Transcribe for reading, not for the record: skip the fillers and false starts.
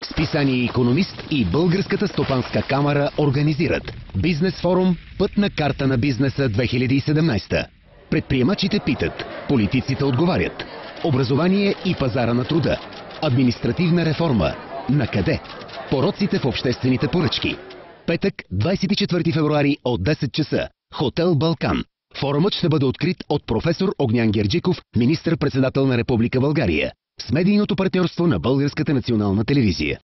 Списание Икономист и Българската стопанска камара организират Бизнес форум "Пътна карта на бизнеса 2017". Предприемачите питат, политиците отговарят. Образование и пазара на труда. Административна реформа. На къде? Пороците в обществените поръчки. Петък, 24 февруари от 10 часа. Хотел Балкан. Форумът ще бъде открит от професор Огнян Герджиков, министър-председател на Република България, с медийното партньорство на Българската национална телевизия.